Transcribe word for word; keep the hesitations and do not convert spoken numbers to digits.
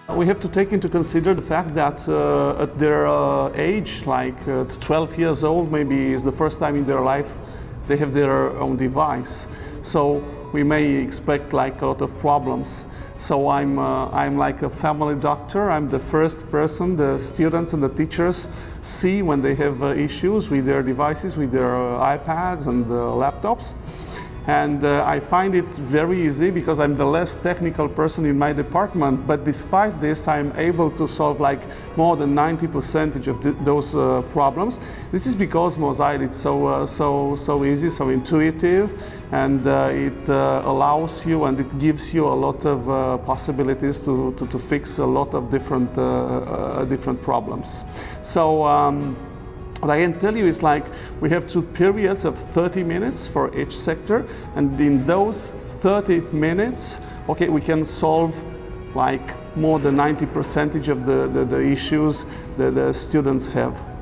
We have to take into consider the fact that uh, at their uh, age, like uh, twelve years old, maybe is the first time in their life they have their own device. So we may expect like a lot of problems. So I'm, uh, I'm like a family doctor. I'm the first person the students and the teachers see when they have uh, issues with their devices, with their uh, iPads and uh, laptops. And uh, I find it very easy because I'm the less technical person in my department, but despite this I'm able to solve like more than ninety percent of th those uh, problems. This is because Mosaic is so, uh, so, so easy, so intuitive, and uh, it uh, allows you and it gives you a lot of uh, possibilities to, to, to fix a lot of different, uh, uh, different problems. So. Um, What I can tell you is like we have two periods of thirty minutes for each sector, and in those thirty minutes, okay, we can solve like more than ninety percent of the, the, the issues that the students have.